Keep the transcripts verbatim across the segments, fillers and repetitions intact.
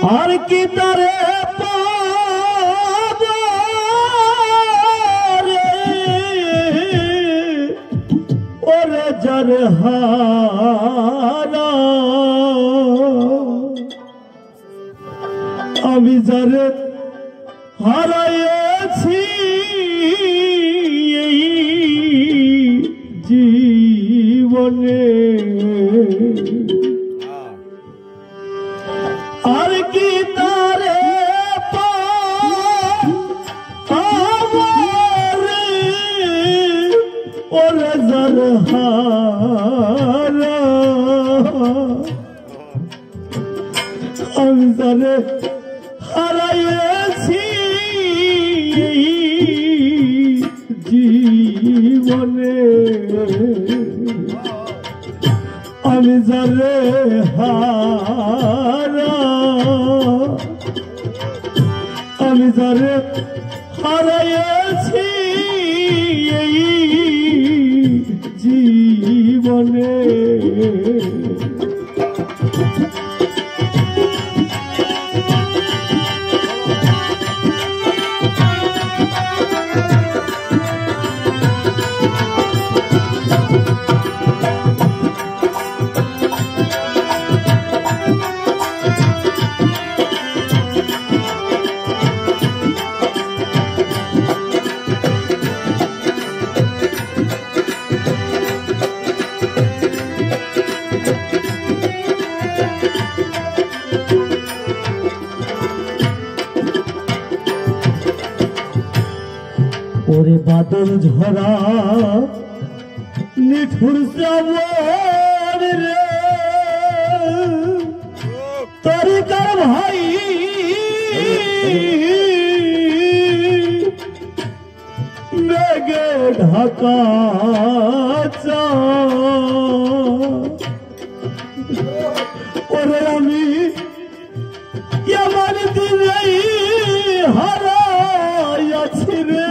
আর কি তারে পাব রে ওরে যার হারা আমি যারে হারাইছি এই জীবনে আর কি তারে পাব রে ওরে যার হারা আমি যারে হারাইছি জীবনে আমি যারে হারা আমি যারে হারাইছি জীবনে ওরে বাদল ঝরা নিঠুর শ্রাবণ রে তরিকার ভাই মেঘে ঢাকা ওরে আমি এমন দিনে হারাইয়াছি রে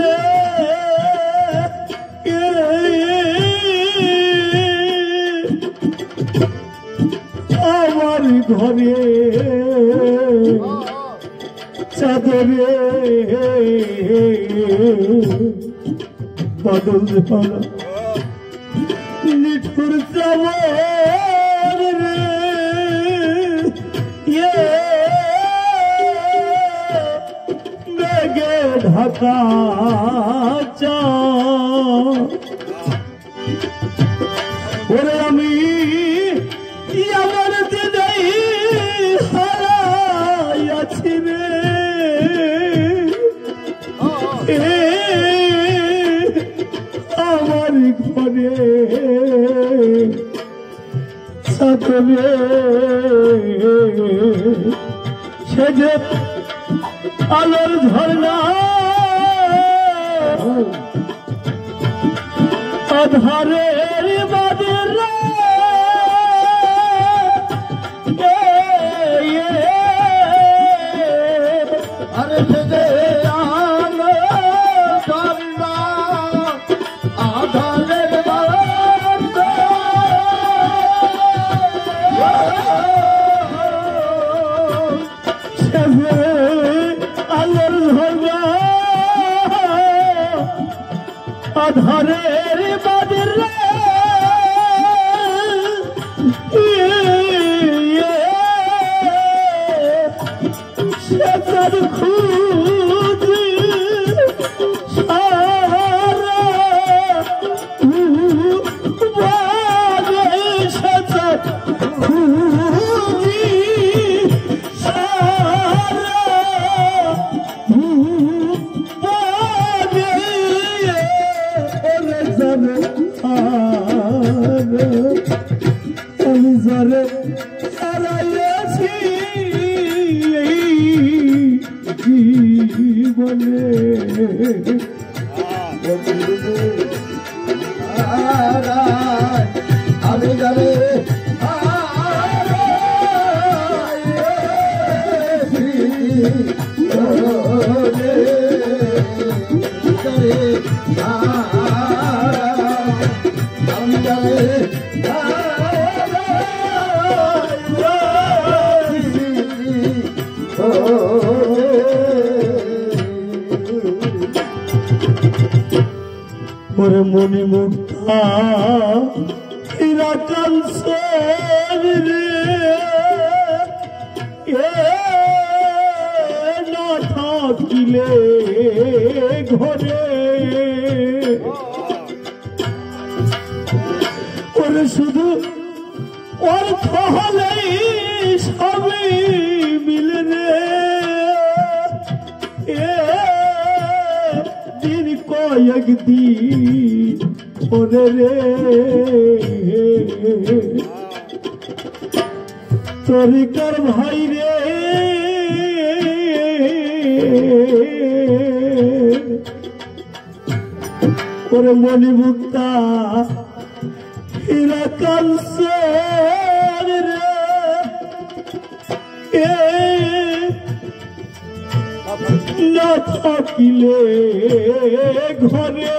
আমার ঘরে চাদরে বাদল ঝরা নিঠুর শ্রাবণ রে মেঘে ঢাকা ওরে আমি আমার দিনে হারাইয়াছি রে আমার ঘরে সাথে সে যে আলোর ঝর্ণা আধারের বাদের আরে সে যে আলোর ঝর্ণা আধারের আধারের বাদের সে খুঁজি সারা সে খুঁজি সারা আমি যারে হারাইয়াছি জীবনে আমি যারে ওরে মনি মুক্তা হীরা কাঞ্চন রে এ না থাকিলে ঘরে ওরে শুধু অর্থ হলেই সবই মিলে রে এ দিন কয়েক দিন ওরে রে তরিকার ভাই রে ওরে মনি মুক্তা হীরা কাঞ্চন রে এ না থাকিলে ঘরে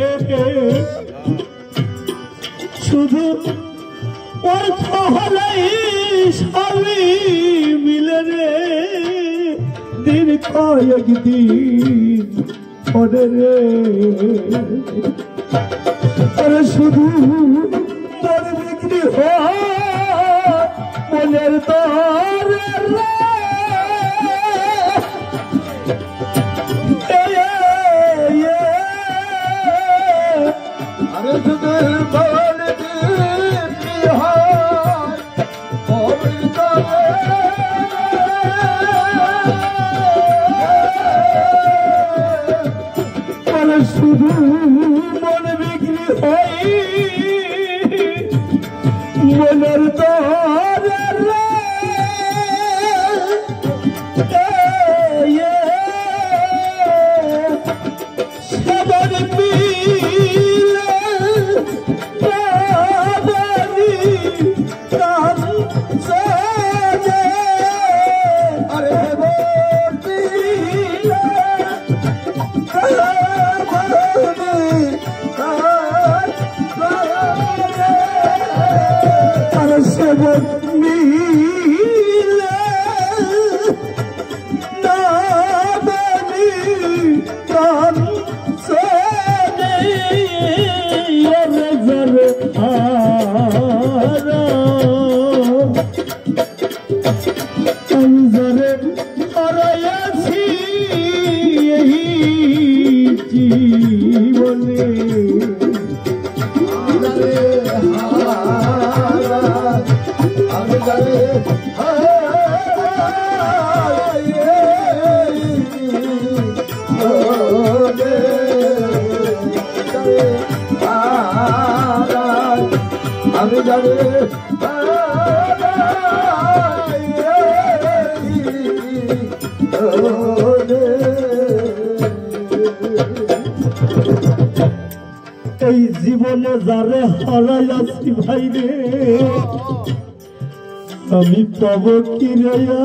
শুধু অর্থ হলেই সবই মিলে রে দিন কয়েক দিন পরে রে আরে শুধু তোর বিক্রি হয় মনের দরে রে আরে শুধু বল বিক্রি হয় মনের দরে আরে শুধু মন বিক্রি হয় মনের দরে রে সবার মিলে প্রাণী কাঞ্চনে আরে বর্তিলে আর সবার মিলে নাবানি কাঞ্চনে রে হারা অঞ্জরে হারাইয়াছি এই জীবনে আমি জানি আমি জানি এই জীবনে যারে হারাইয়াছি ভাই রে আমি পাব কি রেয়া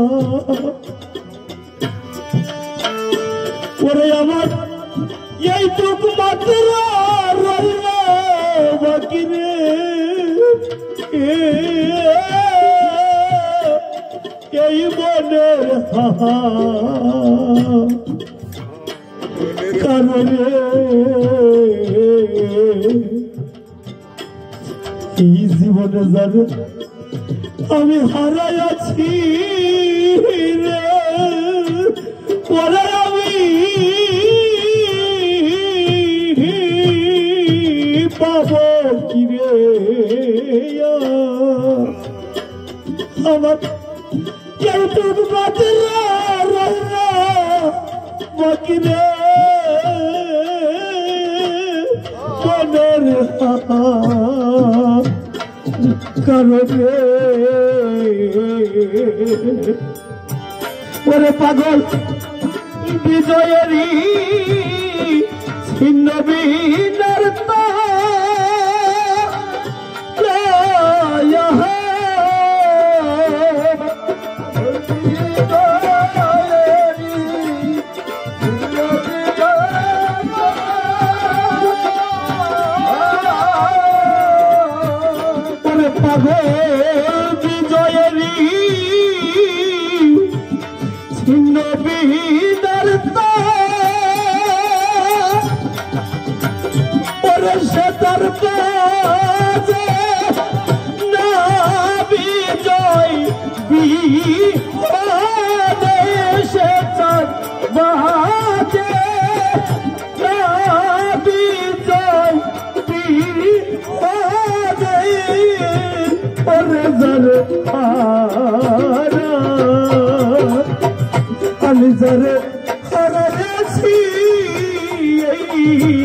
ওরে আমার এইটুক মাত্র রইল বাকি রে এই মনের কারণে এই জীবনে যাবে আমি হারাইয়াছি রে পরে আমি পাব কি রে আমার এইটুকু বাতিল রইল বাকি রে মনের কারণে ওরে পাগল বিজয়েরই ছিন্ন বিনার পাগল বিজয়েরই ছিন্ন বিনার বিজয় বিদেশে চাঁদ বাজে বিজয় বিদে ওরে জরে হারা আমি জরে হারাছি এই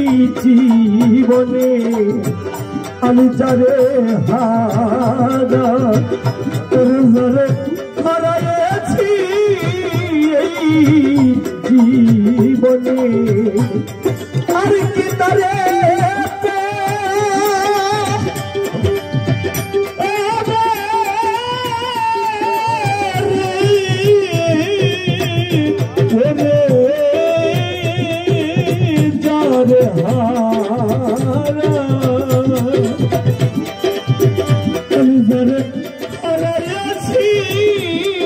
জীবনে আমি জরে হারা ওরে জরে হারাছি এই জীবনে আর কি তারে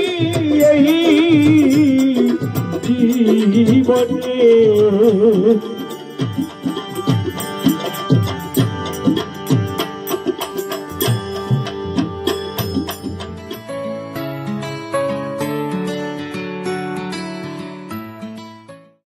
জীবনে